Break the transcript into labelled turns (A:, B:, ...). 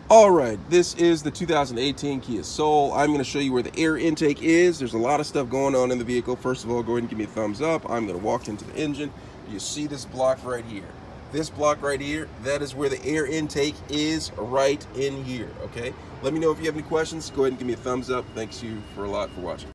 A: All right, this is the 2018 Kia Soul. I'm going to show you where the air intake is. There's a lot of stuff going on in the vehicle. First of all, go ahead and give me a thumbs up. I'm going to walk into the engine. You see this block right here. This block right here, that is where the air intake is, right in here, okay? Let me know if you have any questions. Go ahead and give me a thumbs up. Thanks you for a lot for watching.